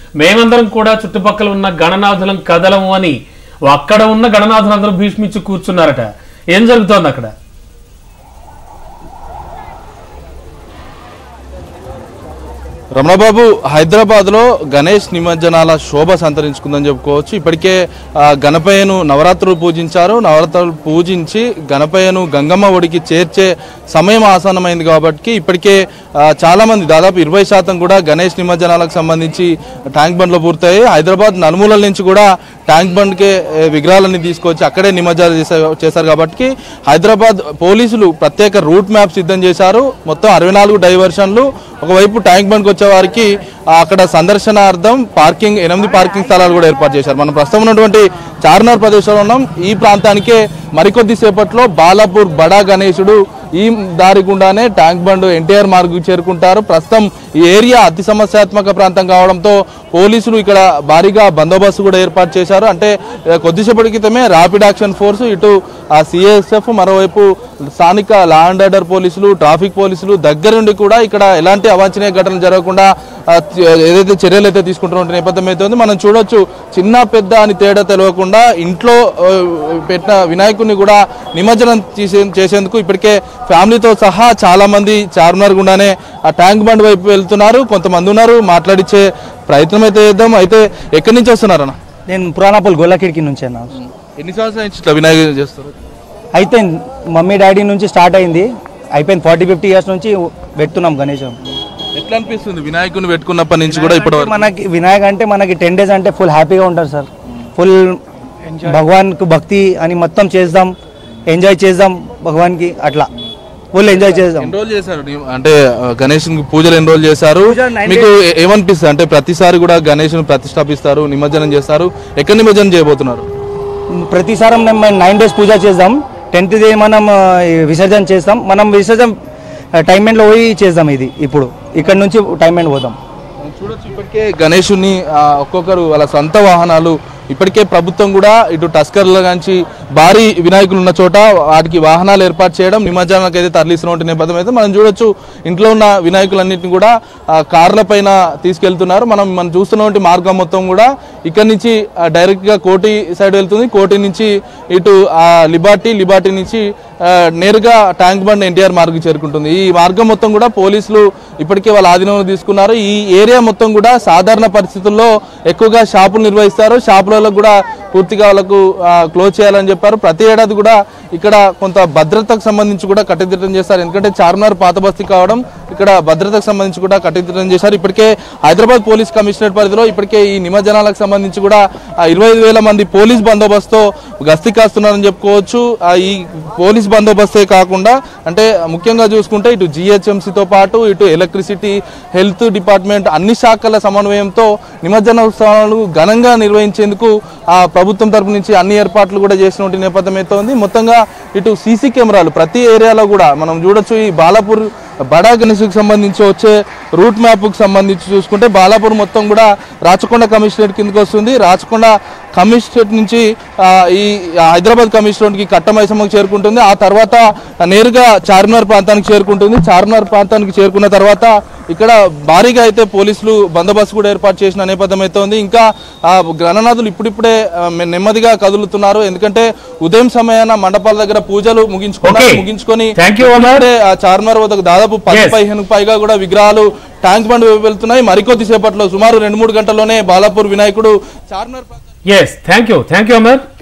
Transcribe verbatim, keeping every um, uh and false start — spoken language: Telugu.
మేమందరం కూడా చుట్టుపక్కల ఉన్న గణనాథులం కదలము అని అక్కడ ఉన్న గణనాథులందరూ భీష్మించి కూర్చున్నారట. ఏం జరుగుతోంది అక్కడ? రమణబాబు, హైదరాబాద్ లో గణేష్ నిమజ్జనాల శోభ సంతరించుకుందని చెప్పుకోవచ్చు. ఇప్పటికే గణపయ్యను నవరాత్రులు పూజించారు. నవరాత్రులు పూజించి గణపయ్యను గంగమ్మ ఒడికి చేర్చే సమయం ఆసన్నమైంది కాబట్టి ఇప్పటికే చాలా మంది దాదాపు ఇరవై శాతం కూడా గణేష్ నిమజ్జనాలకు సంబంధించి ట్యాంక్ బండ్లో పూర్తయ్యాయి. హైదరాబాద్ నలుమూలల నుంచి కూడా ట్యాంక్ బండ్కే విగ్రహాలన్నీ తీసుకొచ్చి అక్కడే నిమజ్జనాలు చేశారు చేశారు కాబట్టి హైదరాబాద్ పోలీసులు ప్రత్యేక రూట్ మ్యాప్ సిద్ధం చేశారు. మొత్తం అరవై నాలుగు డైవర్షన్లు. ఒకవైపు ట్యాంక్ బండ్కి వచ్చే వారికి అక్కడ సందర్శనార్థం పార్కింగ్ ఎనిమిది పార్కింగ్ స్థలాలు కూడా ఏర్పాటు చేశారు. మనం ప్రస్తుతం ఉన్నటువంటి చార్మినార్ ప్రదేశంలో ఉన్నాం. ఈ ప్రాంతానికే మరికొద్ది సేపట్లో బాలాపూర్ బడా గణేశుడు ఈ దారి గుండానే ట్యాంక్ బండ్ ఎన్టీఆర్ మార్గు చేరుకుంటారు. ప్రస్తుతం ఈ ఏరియా అతి సమస్యాత్మక ప్రాంతం కావడంతో పోలీసులు ఇక్కడ భారీగా బందోబస్తు కూడా ఏర్పాటు చేశారు. అంటే కొద్దిసేపటి క్రితమే ర్యాపిడ్ యాక్షన్ ఫోర్సు, ఇటు ఆ సిఎస్ఎఫ్, మరోవైపు స్థానిక లా అండ్ ఆర్డర్ పోలీసులు, ట్రాఫిక్ పోలీసులు దగ్గర నుండి కూడా ఇక్కడ ఎలాంటి అవాంఛనీయ ఘటనలు జరగకుండా ఏదైతే చర్యలు అయితే తీసుకుంటున్న నేపథ్యం అయితే ఉంది. మనం చూడొచ్చు, చిన్న పెద్ద అని తేడా తెలియకుండా ఇంట్లో పెట్టిన వినాయకుడిని కూడా నిమజ్జనం చేసే చేసేందుకు ఇప్పటికే ఫ్యామిలీతో సహా చాలా మంది చార్మినార్ గుండానే ఆ ట్యాంక్ బండ్ వైపు వెళ్తున్నారు. కొంతమంది ఉన్నారు, మాట్లాడించే ప్రయత్నం అయితే చేద్దాం. అయితే ఎక్కడి నుంచి వస్తున్నారన్న? నేను పురాణపల్లి గొల్లకిడికి నుంచి అన్న. ఎన్ని సంవత్సరాల నుంచి ఇట్లా వినాయకుడు చేస్తారు? అయితే మమ్మీ డాడీ నుంచి స్టార్ట్ అయింది, అయిపోయింది. ఫార్టీ ఫిఫ్టీ ఇయర్స్ నుంచి పెడుతున్నాం గణేశం. ఎట్లా అనిపిస్తుంది వినాయకుడిని పెట్టుకున్నప్పటి నుంచి కూడా ఇప్పుడు మనకి వినాయక్ అంటే మనకి టెన్ డేస్ అంటే ఫుల్ హ్యాపీగా ఉంటారు సార్. ఫుల్ భగవాన్కు భక్తి అని మొత్తం చేద్దాం, ఎంజాయ్ చేద్దాం భగవాన్కి, అట్లా ఫుల్ ఎంజాయ్ చేద్దాం. ఎన్రోల్ చేశారు అంటే గణేష్ పూజలు ఎన్రోల్ చేశారు. మీకు ఏమనిపిస్తుంది అంటే ప్రతిసారి కూడా గణేష్ను ప్రతిష్టాపిస్తారు, నిమజ్జనం చేస్తారు, ఎక్కడ నిమజ్జనం చేయబోతున్నారు? ప్రతిసారి మేము నైన్ డేస్ పూజ చేద్దాం, టెన్త్ డే మనం విసర్జన చేస్తాం. మనం విసర్జన టైం ఎండ్లో పోయి చేద్దాం. ఇది ఇప్పుడు ఇక్కడ నుంచి టైం ఎండ్ పోదాం. చూడొచ్చు, ఇప్పటికే గణేషుని ఒక్కొక్కరు వాళ్ళ సొంత వాహనాలు ఇప్పటికే ప్రభుత్వం కూడా ఇటు టస్కర్ల నుంచి భారీ వినాయకులు ఉన్న చోట వాటికి వాహనాలు ఏర్పాటు చేయడం, నిమజ్జనాలకు అయితే తరలిస్తున్న నేపథ్యం అయితే మనం చూడొచ్చు. ఇంట్లో ఉన్న వినాయకులన్నింటినీ కూడా కార్ల పైన తీసుకెళ్తున్నారు. మనం మనం చూస్తున్నటువంటి మార్గం మొత్తం కూడా ఇక్కడ నుంచి డైరెక్ట్గా కోటి సైడ్ వెళ్తుంది. కోటి నుంచి ఇటు లిబర్టీ, లిబర్టీ నుంచి నేరుగా ట్యాంక్ బండ్ ఎన్టీఆర్ మార్గు చేరుకుంటుంది. ఈ మార్గం మొత్తం కూడా పోలీసులు ఇప్పటికే వాళ్ళ ఆధీనంలో తీసుకున్నారు. ఈ ఏరియా మొత్తం కూడా సాధారణ పరిస్థితుల్లో ఎక్కువగా షాపులు నిర్వహిస్తారు. షాపులలో కూడా పూర్తిగా వాళ్ళకు క్లోజ్ చేయాలని చెప్పారు. ప్రతి ఏడాది కూడా ఇక్కడ కొంత భద్రతకు సంబంధించి కూడా కట్టుదిట్టం చేస్తారు. ఎందుకంటే చార్మినార్ పాత బస్తీ కావడం ఇక్కడ భద్రతకు సంబంధించి కూడా కట్టుదిట్టం చేశారు. ఇప్పటికే హైదరాబాద్ పోలీస్ కమిషనరేట్ పరిధిలో ఇప్పటికే ఈ నిమజ్జనాలకు సంబంధించి కూడా ఇరవై ఐదు వేల మంది పోలీస్ బందోబస్తుతో గస్తీ కాస్తున్నారని చెప్పుకోవచ్చు. ఈ పోలీస్ బందోబస్తే కాకుండా అంటే ముఖ్యంగా చూసుకుంటే ఇటు జిహెచ్ఎంసీతో పాటు ఇటు ఎలక్ట్రిసిటీ, హెల్త్ డిపార్ట్మెంట్ అన్ని శాఖల సమన్వయంతో నిమజ్జన ఉత్సవాలు ఘనంగా నిర్వహించేందుకు ఆ ప్రభుత్వం తరపు నుంచి అన్ని ఏర్పాట్లు కూడా చేసినటువంటి నేపథ్యం అయితే ఉంది. మొత్తంగా ఇటు సీసీ కెమెరాలు ప్రతి ఏరియాలో కూడా మనం చూడొచ్చు. ఈ బాలాపూర్ బడా గణేష్కి సంబంధించి వచ్చే రూట్ మ్యాప్కి సంబంధించి చూసుకుంటే బాలాపూర్ మొత్తం కూడా రాచకొండ కమిషనరేట్ కిందకి వస్తుంది. రాచకొండ కమిషనరేట్ నుంచి ఈ హైదరాబాద్ కమిషనరేట్కి కట్టమైసమ్మకు చేరుకుంటుంది. ఆ తర్వాత నేరుగా చార్మినార్ ప్రాంతానికి చేరుకుంటుంది. చార్మినార్ ప్రాంతానికి చేరుకున్న తర్వాత ఇక్కడ భారీగా అయితే పోలీసులు బందోబస్తు కూడా ఏర్పాటు చేసిన నేపథ్యం అయితే ఉంది. ఇంకా గణనాథులు ఇప్పుడిప్పుడే నెమ్మదిగా కదులుతున్నారు. ఎందుకంటే ఉదయం సమయాన మండపాల దగ్గర పూజలు ముగించుకున్నారు. ముగించుకొని చార్మినార్ వద్దకు దాదాపు పది పదిహేను పైగా కూడా విగ్రహాలు ట్యాంక్ బండ్ వెళ్తున్నాయి. మరికొద్ది సేపట్లో సుమారు రెండు మూడు గంటల్లోనే బాలాపూర్ వినాయకుడు Charminar. yes thank you thank you Amar.